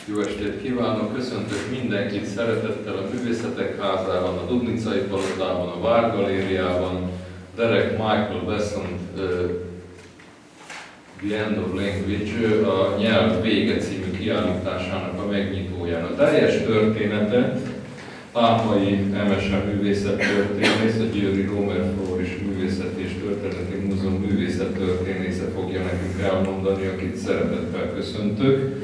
Jó estét kívánok! Köszöntök mindenkit szeretettel a Művészetek Házában, a Dubnicai Palotában, a Vár Galériában, Derek Michael Besant The End of Language, a Nyelv vége című kiállításának a megnyitóján. A teljes történetet Pápai Emese művészettörténész, a Győri Rómer Flóris Művészet és Történeti Múzeum művészettörténésze fogja nekünk elmondani, akit szeretettel köszöntök.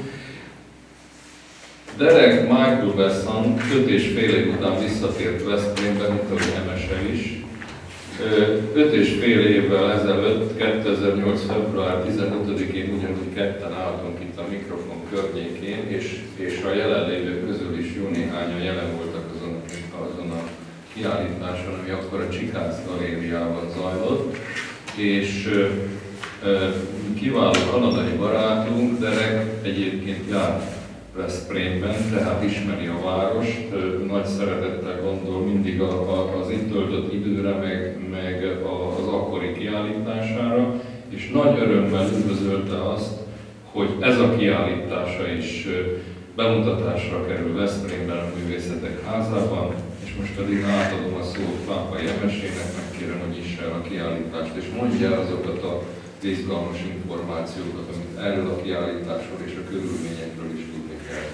Derek Michael Besant 5,5 év után visszatért Veszprémbe, mint ahogy Emese is. 5,5 évvel ezelőtt, 2008. február 15-én ugyanúgy ketten álltunk itt a mikrofon környékén, és a jelenlévők közül is jó néhányan jelen voltak azon a kiállításon, ami akkor a Csikász Galériában zajlott. És kiváló kanadai barátunk, Derek egyébként járt Veszprémben, tehát ismeri a várost, nagy szeretettel gondol mindig az itt töltött időre, meg az akkori kiállítására, és nagy örömmel üdvözölte azt, hogy ez a kiállítása is bemutatásra kerül Veszprémben a Művészetek Házában, és most pedig átadom a szót Pápai Emesének, megkérem, hogy nyissa el a kiállítást, és mondja el azokat a izgalmas információkat, amit erről a kiállításról és a körülményekről is tudni kell.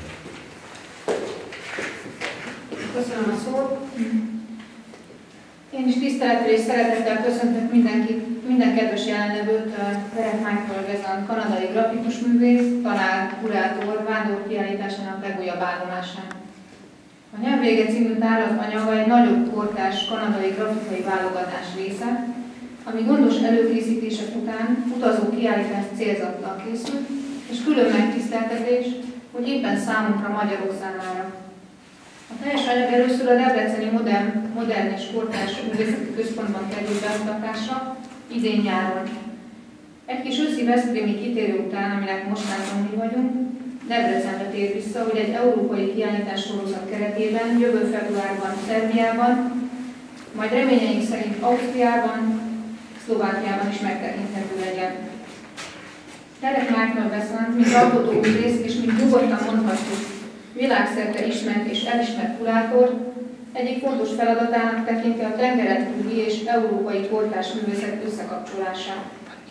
Köszönöm a szót. Én is tisztelettel és szeretettel köszöntök minden kedves jelenlevőt, Derek Michael Besant, kanadai grafikus művész, tanár, kurátor, vándorkiállításának legújabb állomásán. A Nyelv vége című tárlatanyaga egy nagyobb kortárs kanadai grafikai válogatás része, ami gondos előkészítések után utazó kiállítás célzattal készült, és külön megtiszteltetés, hogy éppen számunkra, magyarok számára. A teljes anyag először a Debreceni Modern és Kortárs Művészeti Központban került bemutatásra, idén nyáron. Egy kis őszi veszprémi kitérő után, aminek mostanában mi vagyunk, Debrecenbe tér vissza, hogy egy európai kiállítás sorozat keretében jövő februárban Szerbiában, majd reményeink szerint Ausztriában, Szlovákiában is megtekinthető legyen. Derek Michael Besant, mint alkotóművész és mint nyugodtan mondhatjuk, világszerte ismert és elismert kurátor, egyik fontos feladatának tekinti a tengeren túli és európai kortárs művészet összekapcsolását.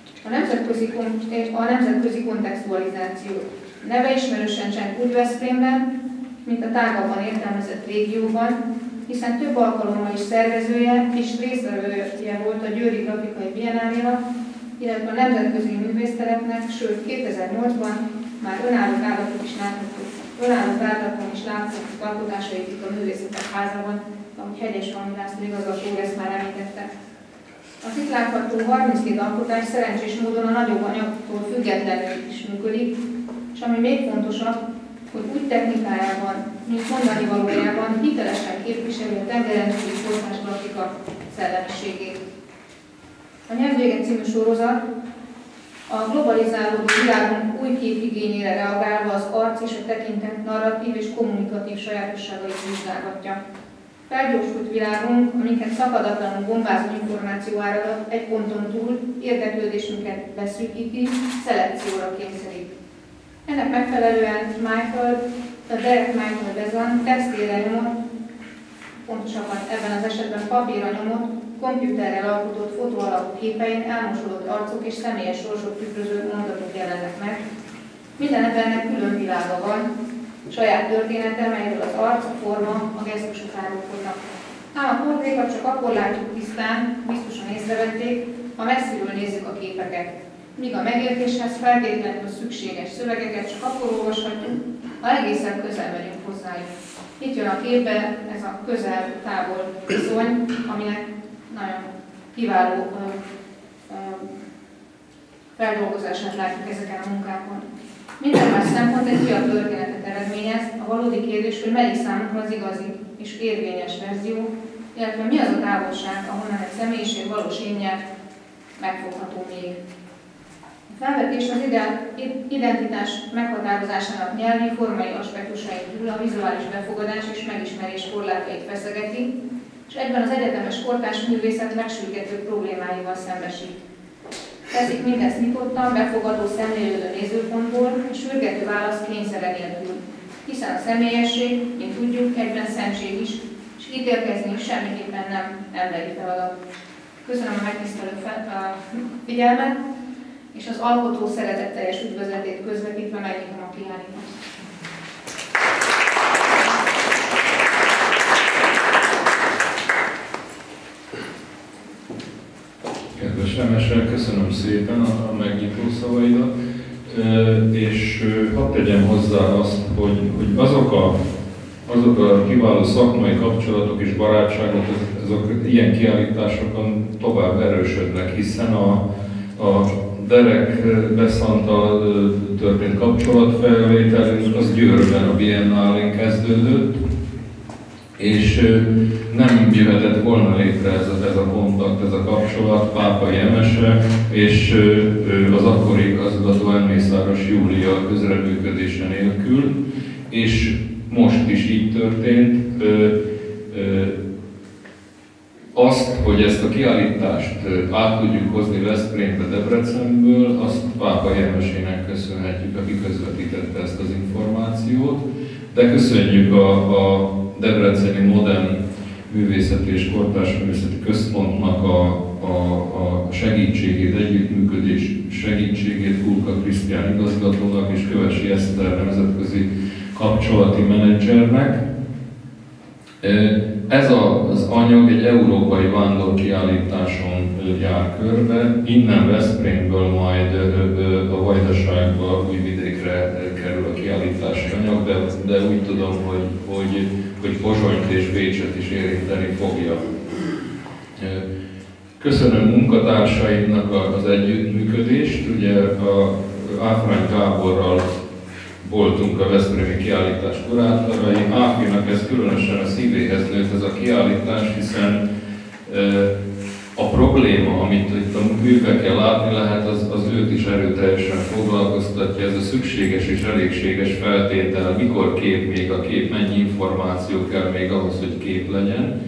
A nemzetközi kontextualizáció neve ismerősen cseng úgy Veszprémben, mint a tágabban értelmezett régióban, hiszen több alkalommal is szervezője és résztvevője volt a Győri Grafikai Biennálénak, illetve a nemzetközi művésztereknek, sőt 2008-ban már önálló tárlaton is látható alkotásait itt a Művészetek Házában, ahogy Hegyes Valmi László igazgató ezt már említette. Az itt látható 32 alkotás szerencsés módon a nagyobb anyagtól függetlenül is működik, és ami még fontosabb, hogy úgy technikájában, mint mondani valójában hitelesen képviseli a tengeren túli kortárs grafika szellemiségét. A Nyelv vége című sorozat a globalizálódó világunk új képigényére reagálva az arc és a tekintet narratív és kommunikatív sajátosságait vizsgálgatja. Felgyorsult világunk, aminket szakadatlanul bombázó információ áradat egy ponton túl érdeklődésünket beszűkíti, szelekcióra kényszerít. Ennek megfelelően Derek Michael Besant textilanyomot, pontosabban ebben az esetben papíranyomot, kompjúterrel alkotott fotó alapú képein elmosodott arcok és személyes sorsok tükröző mondatok jelennek meg. Minden embernek külön világa van, saját története, melyről az arc, a forma, a gesztusok árulkodnak. Ám a portrékat csak akkor látjuk tisztán, biztosan észrevették, ha messziről nézzük a képeket. Míg a megértéshez feltétlenül szükséges szövegeket csak akkor olvashatjuk, ha egészen közel megyünk hozzájuk. Itt jön a képbe ez a közel-távol viszony, aminek nagyon kiváló feldolgozását látjuk ezeken a munkákon. Minden más szempont egy újabb történetet eredményez, a valódi kérdés, hogy melyik számunkra az igazi és érvényes verzió, illetve mi az a távolság, ahonnan egy személyiség valós énje megfogható még. A felvetés az identitás meghatározásának nyelvi, formai aspektusain túl a vizuális befogadás és megismerés korlátait feszegeti, és egyben az egyetemes kortárs művészet megsürgető problémáival szembesít. Teszik mindezt nyitottan, befogadó szemlélődő nézőpontból, és sürgető válasz kényszere nélkül. hiszen a személyesség, mint tudjuk, egyben szentség is, és ítélkezni semmiképpen nem emberi feladat. Köszönöm a megtisztelő figyelmet, és az alkotó szeretetteljes üdvözletét közvetítve megnyitom a kiállítást. Kedves Emese, köszönöm szépen a megnyitó szavaidat, és hadd tegyem hozzá azt, hogy azok a kiváló szakmai kapcsolatok és barátságok, azok ilyen kiállításokon tovább erősödnek, hiszen a Derek Beszanttal történt kapcsolatfelvételünk az Győrben a Biennálén kezdődött, és nem jöhetett volna létre ez a kontakt, ez a kapcsolat Pápai Emese és az akkori igazgató Mészáros Júlia közreműködése nélkül, és most is így történt. Azt, hogy ezt a kiállítást át tudjuk hozni Veszprémbe, Debrecenből, azt Pápai Emesének köszönhetjük, aki közvetítette ezt az információt, de köszönjük a Debreceni Modern Művészeti és Kortárs Művészeti Központnak a segítségét, együttműködés segítségét Kulka Krisztián igazgatónak és Kövesi Eszter nemzetközi kapcsolati menedzsernek. Ez az anyag egy európai vándorkiállításon jár körbe, innen Veszprémből majd a Vajdaságba, Újvidékre kerül a kiállítási anyag, de úgy tudom, hogy Pozsonyt és Bécset is érinteni fogja. Köszönöm munkatársaimnak az együttműködést, ugye a Áfrány Gáborral voltunk a veszprémi kiállítás kurátorai. Áfinak ez különösen a szívéhez nőtt ez a kiállítás, hiszen a probléma, amit itt a művekkel látni lehet, az őt is erőteljesen foglalkoztatja, ez a szükséges és elégséges feltétel, mikor kép még a kép, mennyi információ kell még ahhoz, hogy kép legyen.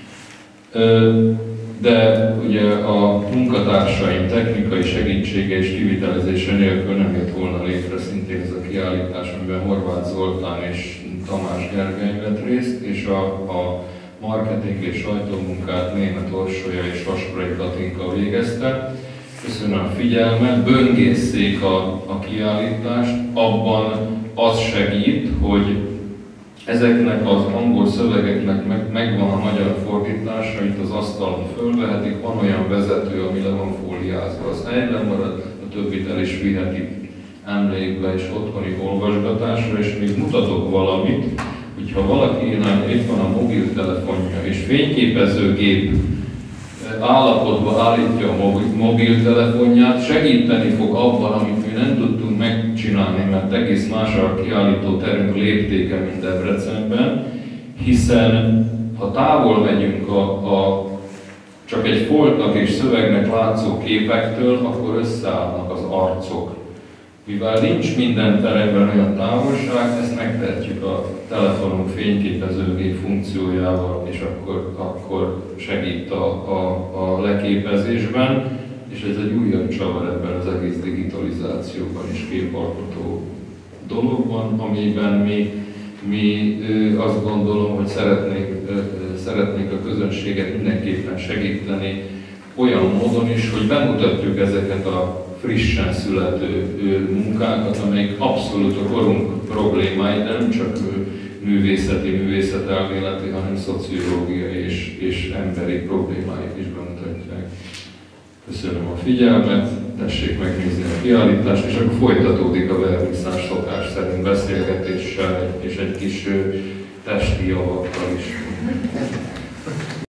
De ugye a munkatársaim technikai segítsége és kivitelezése nélkül nem jött volna létre szintén ez a kiállítás, amiben Horváth Zoltán és Tamás Gergely vett részt, és a marketing és sajtómunkát Németh Orsolya és Vasprai Katinka végezte. Köszönöm a figyelmet, böngészszék a kiállítást, abban az segít, hogy ezeknek az angol szövegeknek megvan a magyar fordítása, itt az asztalon fölvehetik, van olyan vezető, ami le van fóliázva, az egyben marad, a többit el is vihetik emlékbe és otthoni olvasgatásra, és még mutatok valamit, hogyha valaki itt van a mobiltelefonja és fényképezőgép állapotba állítja a mobiltelefonját, segíteni fog abban, amit mi nem tudtunk megcsinálni, mert egész más a kiállító terünk léptéke, mint Debrecenben, hiszen ha távol megyünk csak egy foltnak és szövegnek látszó képektől, akkor összeállnak az arcok. Mivel nincs minden teremben olyan távolság, ezt megtehetjük a telefonunk fényképezőgép funkciójával, és akkor segít a leképezésben, és ez egy újabb csavar ebben az egész digitalizációban és képalkotó dologban, amiben mi azt gondolom, hogy szeretnék a közönséget mindenképpen segíteni olyan módon is, hogy bemutatjuk ezeket a frissen születő munkákat, amelyek abszolút a korunk problémái, de nem csak művészetelméleti, hanem szociológiai és emberi problémáit is bemutatják. Köszönöm a figyelmet, tessék megnézni a kiállítást, és akkor folytatódik a verniszás szokás szerint beszélgetéssel és egy kis testi javakkal is.